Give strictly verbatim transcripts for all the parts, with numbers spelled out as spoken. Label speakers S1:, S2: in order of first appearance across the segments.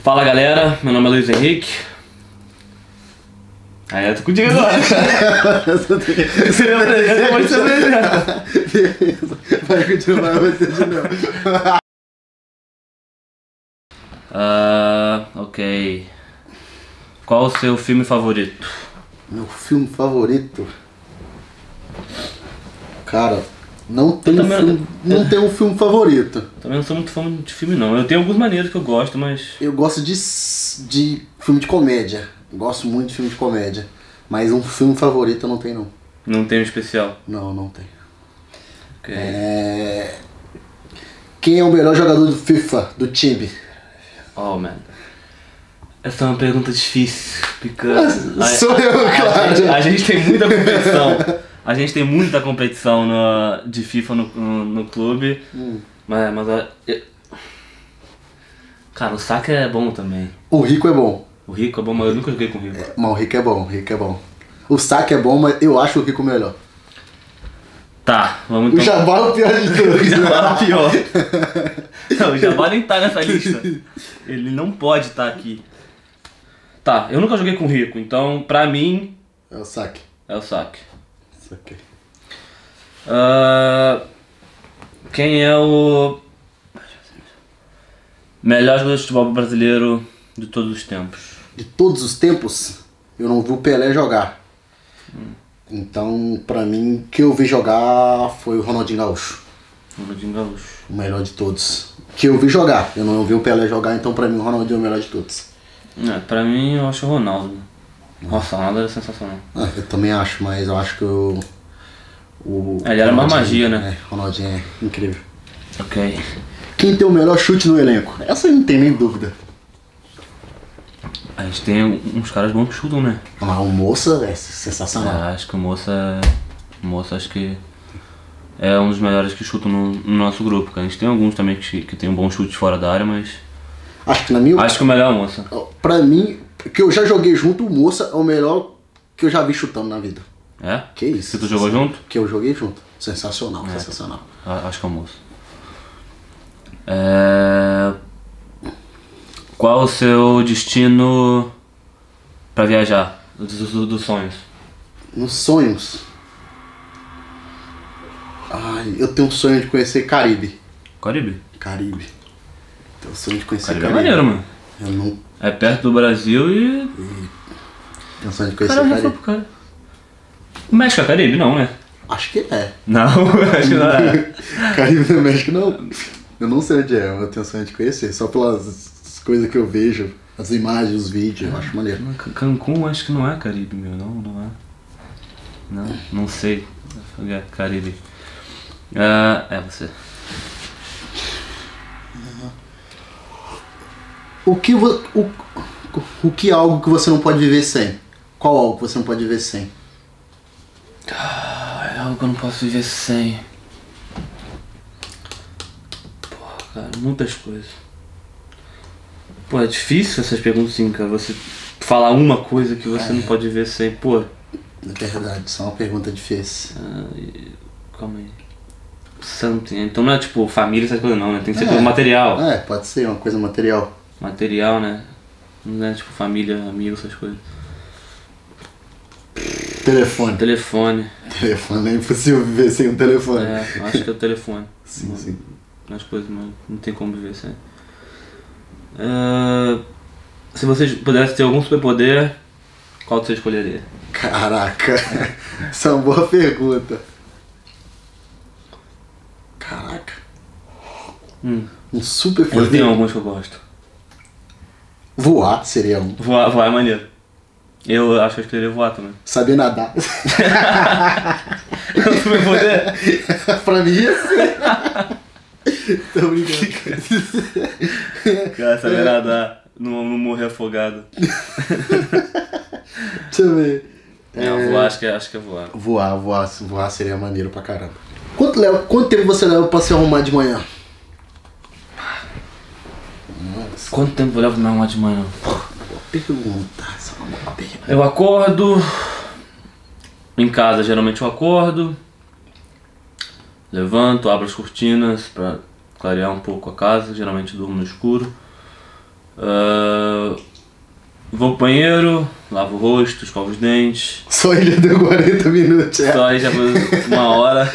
S1: Fala galera, meu nome é Luiz Henrique. Aí eu tô contigo agora. Você me apresenta, pode se apresentar.
S2: Beleza, vai continuar você de novo.
S1: Ah, ok. Qual o seu filme favorito?
S2: Meu filme favorito? Cara, não tem,
S1: também-
S2: filme, não tem um filme favorito.
S1: Também não sou muito fã de filme não. Eu tenho alguns maneiros que eu gosto, mas...
S2: Eu gosto de, de filme de comédia. Gosto muito de filme de comédia. Mas um filme favorito eu não tenho não.
S1: Não tem um especial.
S2: Não, não tem.
S1: Ok.
S2: É... Quem é o melhor jogador do FIFA, do time?
S1: Oh, man. Essa é uma pergunta difícil, porque... a-
S2: Sou eu,
S1: a- a
S2: claro.
S1: gente- A gente tem muita competição. A gente tem muita competição no, de FIFA no, no, no clube.
S2: Hum.
S1: Mas, mas a- eu- cara, o Saka é bom também.
S2: O Rico é bom.
S1: O Rico é bom, mas eu nunca joguei com o Rico.
S2: Mas o Rico é bom, o Rico é bom. O Saka é bom, mas eu acho o Rico melhor.
S1: Tá, vamos
S2: O
S1: então.
S2: Jabá é o pior de todos.
S1: O Jabá é o pior. Não, o Jabá nem tá nessa lista. Ele não pode estar aqui. Tá, eu nunca joguei com o Rico, então pra mim
S2: É o Saka.
S1: é o Saka.
S2: Saka.
S1: Ah, quem é o melhor jogador de futebol brasileiro de todos os tempos?
S2: De todos os tempos, eu não vi o Pelé jogar. Então, pra mim, o que eu vi jogar foi o Ronaldinho Gaúcho.
S1: Ronaldinho Gaúcho.
S2: O melhor de todos. Que eu vi jogar. Eu não vi o Pelé jogar, então pra mim o Ronaldinho é o melhor de todos.
S1: É, pra mim eu acho o Ronaldo. Nossa, o Ronaldo era sensacional.
S2: Ah, eu também acho, mas eu acho que o... o
S1: Ele era uma
S2: Ronaldinho-
S1: magia, né?
S2: É, Ronaldinho é incrível.
S1: Ok.
S2: Quem tem o melhor chute no elenco? Essa não tem nem dúvida.
S1: A gente tem uns caras bons que chutam, né?
S2: Mas o Moça é
S1: É,
S2: sensacional.
S1: acho que o Moça. O Moça acho que é um dos melhores que chutam no, no nosso grupo. Cara. A gente tem alguns também que, que tem um bom chute fora da área, mas.
S2: Acho que na minha...
S1: Acho que o melhor é o Moça.
S2: Pra mim, que eu já joguei junto, o Moça é o melhor que eu já vi chutando na vida.
S1: É?
S2: Que isso?
S1: Que tu jogou junto?
S2: Que eu joguei junto. Sensacional,
S1: É.
S2: sensacional.
S1: A- Acho que é o Moça. É... Qual o seu destino pra viajar? Dos, dos, dos sonhos?
S2: Nos sonhos. Ai, eu tenho um sonho de conhecer Caribe.
S1: Caribe?
S2: Caribe. Tenho um sonho de conhecer
S1: Caribe é
S2: Caribe.
S1: maneiro, mano.
S2: Eu não
S1: É perto do Brasil e.
S2: tenho um sonho de
S1: O
S2: conhecer
S1: cara já foi
S2: Caribe.
S1: pro cara. O México é Caribe? Não, né?
S2: Acho que é.
S1: Não, acho que não é.
S2: Caribe do México não. Eu não sei onde é, mas eu tenho sonho de conhecer. Só pelas coisas que eu vejo, as imagens, os vídeos, eu acho maneiro.
S1: Can- Cancún acho que não é Caribe, meu. Não, não é. Não, não sei. É Caribe. Ah, é você.
S2: O que, vo- o, o que é algo que você não pode viver sem? Qual algo que você não pode viver sem?
S1: Ah, é algo que eu não posso viver sem. Porra, cara, muitas coisas. Pô, é difícil essas perguntas assim, cara. Você falar uma coisa que você não pode viver sem. Pô,
S2: Na verdade, isso é uma pergunta difícil.
S1: ah, e- calma aí. Something. Então não é tipo família, essas coisas não, né? Tem que ser
S2: É.
S1: coisa material.
S2: É, pode ser uma coisa material.
S1: Material, né? Não é tipo família, amigo, essas coisas.
S2: Telefone.
S1: Telefone.
S2: Telefone, é impossível viver sem um telefone.
S1: É, acho que é o telefone.
S2: Sim, sim.
S1: As coisas, mas não tem como viver sem. Ah, se você pudesse ter algum superpoder, qual você escolheria?
S2: Caraca, essa é uma boa pergunta. Caraca,
S1: Hum,
S2: um super
S1: eu tenho
S2: poder.
S1: alguns que eu gosto.
S2: Voar seria um.
S1: Voar, voar é maneiro. Eu acho que eu escolheria voar também.
S2: Saber nadar.
S1: É um superpoder?
S2: Pra mim ia ser. Tô brincando.
S1: Cara, saber nadar, não, não morrer afogado.
S2: Deixa eu ver.
S1: Não, voar acho que, é, acho que é voar.
S2: Voar, voar, voar seria maneiro pra caramba. Quanto, leva, quanto tempo você leva pra se arrumar de manhã? Nossa,
S1: Quanto tempo eu levo pra me arrumar de manhã?
S2: pergunta. Essa é uma boa pergunta.
S1: Eu acordo. Em casa, geralmente eu acordo. Levanto, abro as cortinas pra clarear um pouco a casa. Geralmente durmo no escuro. Uh, vou pro banheiro, lavo o rosto, escovo os dentes.
S2: Só ele deu quarenta minutos, é?
S1: Só aí já foi uma hora.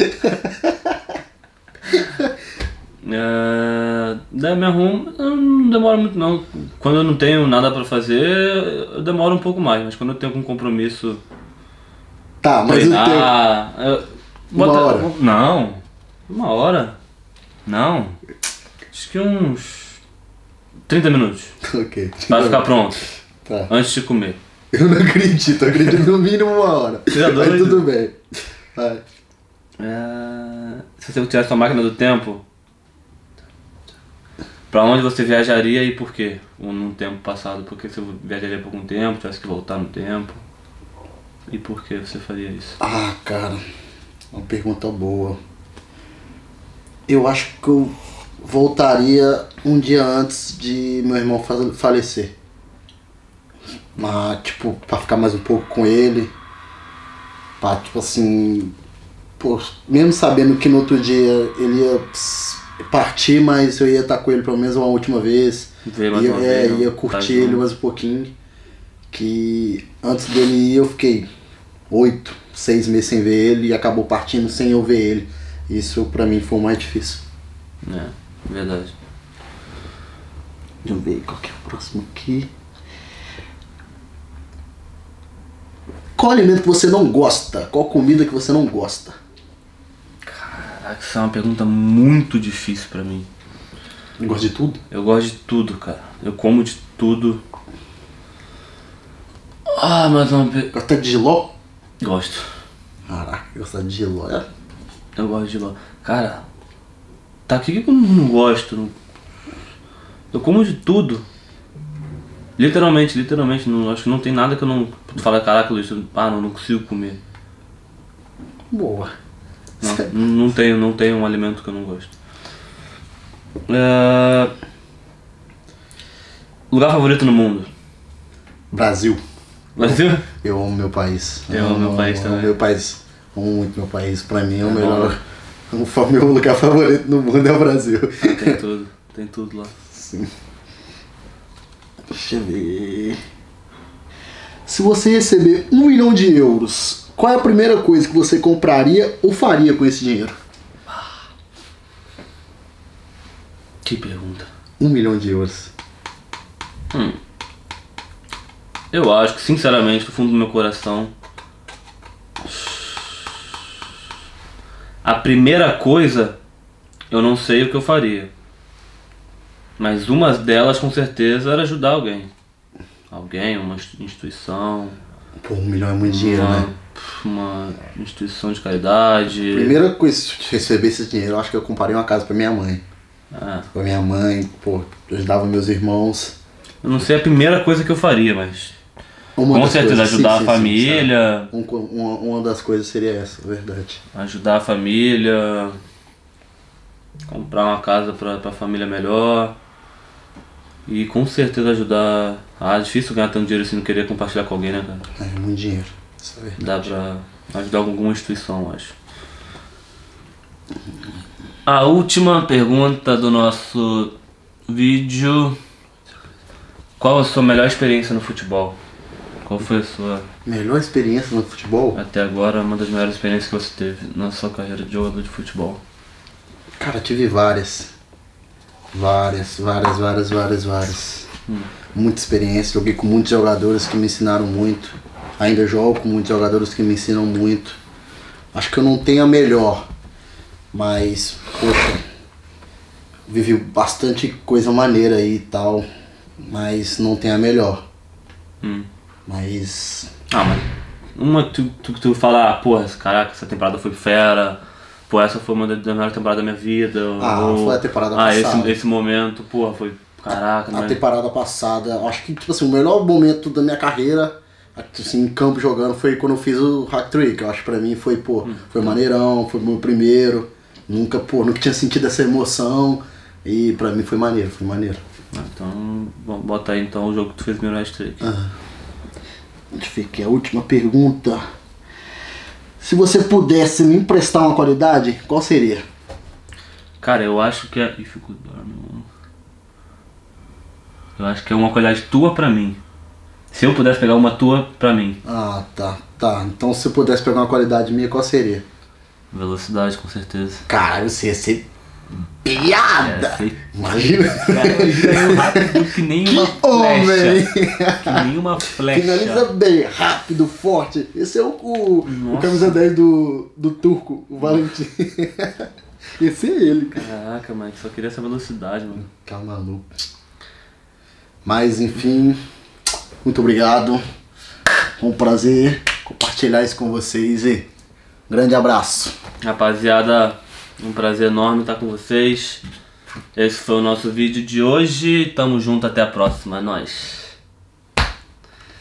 S1: Uh, daí me arrumo, não demora muito não. Quando eu não tenho nada pra fazer, eu demoro um pouco mais, mas quando eu tenho algum compromisso.
S2: Tá, mas
S1: treinar,
S2: eu tenho.
S1: eu,
S2: Uma
S1: bota,
S2: hora?
S1: Não, uma hora. Não. Acho que uns trinta minutos.
S2: Ok.
S1: Pra ficar pronto.
S2: Tá.
S1: Antes de comer.
S2: Eu não acredito, eu acredito no mínimo uma hora.
S1: Você é
S2: Mas
S1: doido?
S2: tudo bem. Vai.
S1: É, se você tivesse uma máquina do tempo, pra onde você viajaria e por quê? Ou num tempo passado, por que você viajaria por algum tempo, tivesse que voltar no tempo? E por que você faria isso?
S2: Ah, cara, uma pergunta boa. Eu acho que eu voltaria um dia antes de meu irmão fa- falecer. Mas, tipo, pra ficar mais um pouco com ele. Pra, tipo assim... Pô, mesmo sabendo que no outro dia ele ia ps- partir, mas eu ia estar com ele pelo menos uma última vez.
S1: Ver mais
S2: Ia,
S1: uma
S2: é,
S1: vez,
S2: ia
S1: tá
S2: curtir
S1: junto.
S2: ele mais um pouquinho. Que antes dele ir eu fiquei oito, seis meses sem ver ele e acabou partindo sem eu ver ele. Isso pra mim foi o mais difícil.
S1: É, verdade.
S2: Deixa eu ver qual que é o próximo aqui. Qual alimento que você não gosta? Qual comida que você não gosta?
S1: Caraca, isso é uma pergunta muito difícil pra mim.
S2: Gosta de tudo?
S1: Eu gosto de tudo, cara. Eu como de tudo. Ah, mas uma pe...
S2: Gosta de giló?
S1: Gosto.
S2: Caraca, gosta de giló. É?
S1: Eu gosto de lá. Cara, tá aqui que eu não, não gosto. Não... Eu como de tudo. Literalmente, literalmente. Não, acho que não tem nada que eu não. Tu fala, caraca, Luiz, eu- ah, não, não consigo comer.
S2: Boa.
S1: Não, não, não tenho, não tenho um alimento que eu não gosto. É... Lugar favorito no mundo?
S2: Brasil.
S1: Brasil?
S2: Eu amo meu país.
S1: Eu amo meu país
S2: amo
S1: também.
S2: meu país. Amo muito meu país. Pra mim é o
S1: É
S2: melhor. O meu lugar favorito no mundo é o Brasil.
S1: Ah, tem tudo, tem tudo lá.
S2: Sim. Deixa eu ver. Se você receber um milhão de euros, qual é a primeira coisa que você compraria ou faria com esse dinheiro?
S1: Que pergunta.
S2: Um milhão de euros.
S1: Hum. Eu acho que, sinceramente, do fundo do meu coração, a primeira coisa, eu não sei o que eu faria. Mas uma delas, com certeza, era ajudar alguém. Alguém, uma instituição.
S2: Pô, um milhão é muito dinheiro,
S1: uma,
S2: né?
S1: uma instituição de caridade.
S2: Primeira coisa, se eu receber esse dinheiro, eu acho que eu compraria uma casa pra minha mãe.
S1: Ah,
S2: Pra minha mãe, pô, eu ajudava meus irmãos.
S1: eu não sei a primeira coisa que eu faria, mas
S2: Uma
S1: com
S2: das
S1: certeza
S2: coisas-
S1: ajudar
S2: sim,
S1: a
S2: sim,
S1: família.
S2: sim, sabe? Um- uma, uma das coisas seria essa, verdade.
S1: Ajudar a família, comprar uma casa pra, pra família melhor e com certeza ajudar. Ah, é difícil ganhar tanto dinheiro assim, não querer compartilhar com alguém, né, cara?
S2: É muito dinheiro, isso é verdade.
S1: Dá pra ajudar alguma instituição, eu acho. A última pergunta do nosso vídeo: qual a sua melhor experiência no futebol? Qual foi a sua,
S2: Melhor experiência no futebol?
S1: até agora, uma das melhores experiências que você teve na sua carreira de jogador de futebol?
S2: Cara, tive várias. Várias, várias, várias, várias, várias.
S1: Hum.
S2: Muita experiência, joguei com muitos jogadores que me ensinaram muito. Ainda jogo com muitos jogadores que me ensinam muito. Acho que eu não tenho a melhor, mas, poxa, vivi bastante coisa maneira aí e tal, mas não tem a melhor.
S1: Hum.
S2: Mas,
S1: Ah, mas uma que tu, tu, tu fala, ah, porra, caraca, essa temporada foi fera, pô, essa foi uma das melhores temporadas da minha vida.
S2: Ah,
S1: ou,
S2: foi a temporada
S1: ah,
S2: passada.
S1: esse, esse momento, porra, foi, caraca,
S2: a
S1: né?
S2: temporada passada, acho que tipo assim, o melhor momento da minha carreira, assim, em campo jogando, foi quando eu fiz o hat-trick. Eu acho que pra mim foi, pô,
S1: Hum.
S2: foi maneirão, foi o meu primeiro. Nunca, pô, nunca tinha sentido essa emoção. E pra mim foi maneiro, foi maneiro.
S1: Ah, então, bom, bota aí então o jogo que tu fez no United Trick.
S2: Ah. Deixa eu ver aqui, a última pergunta. Se você pudesse me emprestar uma qualidade, qual seria?
S1: Cara, eu acho que é. Ih, ficou dorme, mano. Eu acho que é uma qualidade tua pra mim. Se eu pudesse pegar uma tua pra mim.
S2: Ah, tá. Tá. Então se eu pudesse pegar uma qualidade minha, qual seria?
S1: Velocidade, com certeza.
S2: Caralho, você ia ser piada!
S1: É, sei.
S2: Imagina!
S1: Cara, eu rápido que nem uma
S2: Homem!
S1: flecha. Que nem uma flecha.
S2: Finaliza bem, rápido, forte. Esse é o, o, o camisa dez do, do turco, o Valentim. Esse é ele, cara.
S1: Caraca, mano, só queria essa velocidade, mano.
S2: Calma, maluco. Mas enfim, muito obrigado. Foi um prazer compartilhar isso com vocês e grande abraço.
S1: Rapaziada, um prazer enorme estar com vocês. Esse foi o nosso vídeo de hoje. Tamo junto, até a próxima. É nóis.